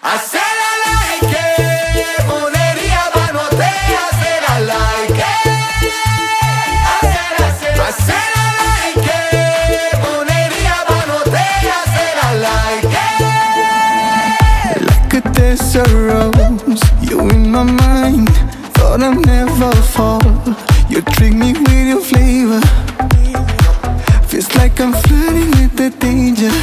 Hacerla like, ponería manotea, hacerla like. Hacerla like, ponería manotea, hacerla like. Like a desert rose, you in my mind. Thought I'd never fall. You trick me with your flavor. Feels like I'm flirting with the danger.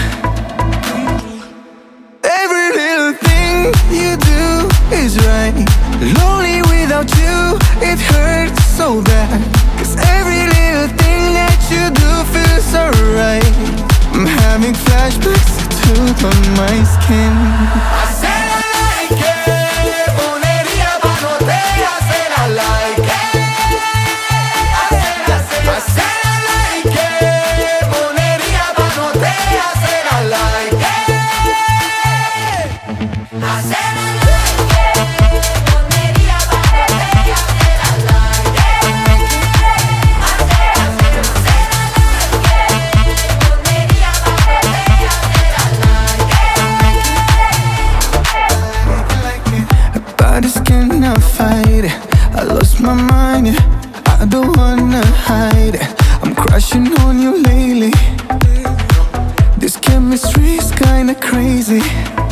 Every little thing you do is right. Lonely without you, it hurts so bad. Cause every little thing that you do feels so right. I'm having flashbacks tattooed on my skin. Hacerla like, ponería manotea, hacerla like. Hacerla like, ponería manotea, hacerla like. Hacerla like, ponería manotea, hacerla Bodies cannot fight it. I lost my mind, yeah. I don't wanna hide it. I'm crushing on you lately. This chemistry's kinda crazy.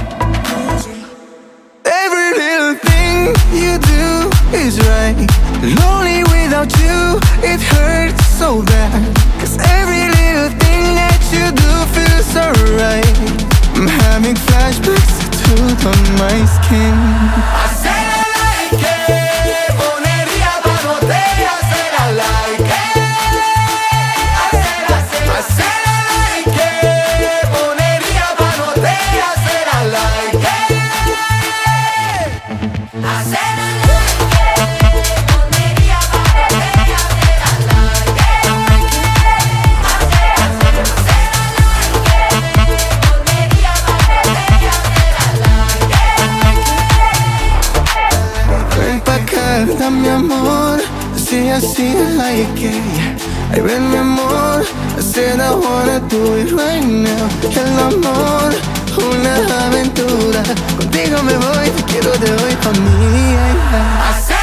Every little thing you do is right. Lonely without you, it hurts so bad. Cause every little thing that you do feels so right. I'm having flashbacks tattooed on my skin. hacerla like, ponería manotea, hacerla like. Hacerla like, ponería manotea, hacerla like. Hacerla like, ponería manotea, hacerla like. Ven pa' acá, dame amor, así, así like it, yeah. Ay, ven mi amor, I said I wanna do it right now. El amor, una aventura. Contigo me voy, te quiero, te doy pa' mí, yeah, yeah.